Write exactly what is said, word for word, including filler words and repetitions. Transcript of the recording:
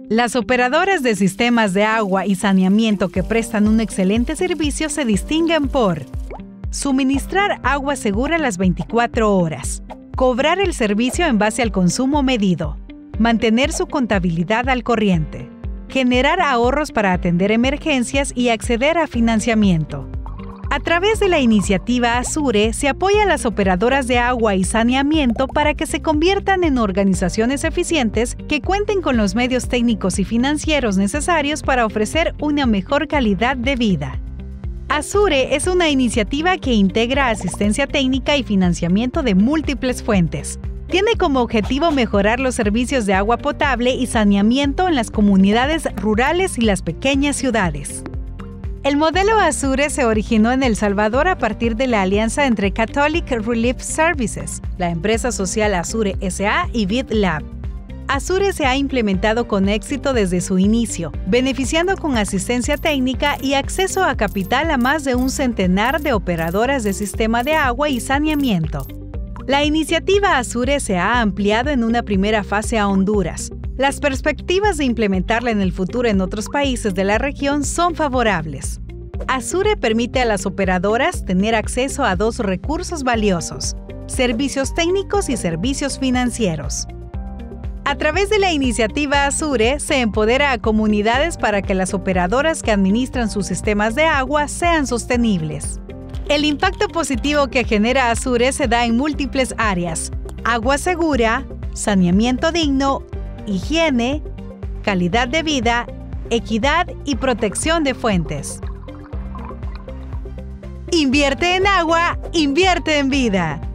Las operadoras de sistemas de agua y saneamiento que prestan un excelente servicio se distinguen por suministrar agua segura las veinticuatro horas, cobrar el servicio en base al consumo medido, mantener su contabilidad al corriente, generar ahorros para atender emergencias y acceder a financiamiento. A través de la iniciativa Azure se apoya a las operadoras de agua y saneamiento para que se conviertan en organizaciones eficientes que cuenten con los medios técnicos y financieros necesarios para ofrecer una mejor calidad de vida. Azure es una iniciativa que integra asistencia técnica y financiamiento de múltiples fuentes. Tiene como objetivo mejorar los servicios de agua potable y saneamiento en las comunidades rurales y las pequeñas ciudades. El modelo Azure se originó en El Salvador a partir de la alianza entre Catholic Relief Services, la empresa social Azure S A y VidLab. Azure se ha implementado con éxito desde su inicio, beneficiando con asistencia técnica y acceso a capital a más de un centenar de operadoras de sistema de agua y saneamiento. La iniciativa Azure se ha ampliado en una primera fase a Honduras. Las perspectivas de implementarla en el futuro en otros países de la región son favorables. Azure permite a las operadoras tener acceso a dos recursos valiosos: servicios técnicos y servicios financieros. A través de la iniciativa Azure se empodera a comunidades para que las operadoras que administran sus sistemas de agua sean sostenibles. El impacto positivo que genera Azure se da en múltiples áreas: agua segura, saneamiento digno, higiene, calidad de vida, equidad y protección de fuentes. Invierte en agua, invierte en vida.